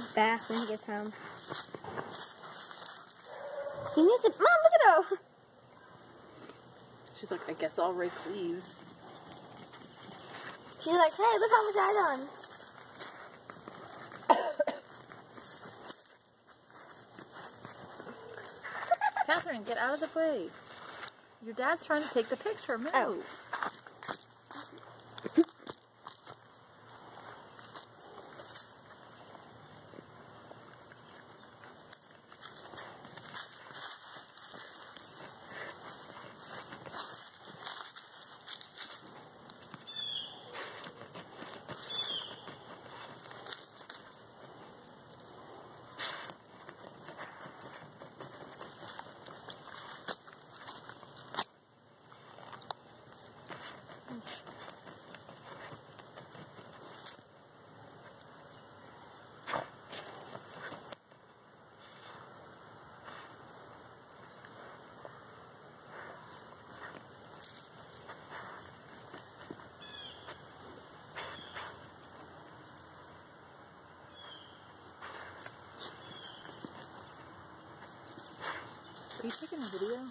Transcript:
bath when he gets home. He needs to. Mom, look at her. She's like, I guess I'll rake leaves. She's like, hey, look how much I done. Kathryn, get out of the way. Your dad's trying to take the picture. Move. Oh. Are you taking a video?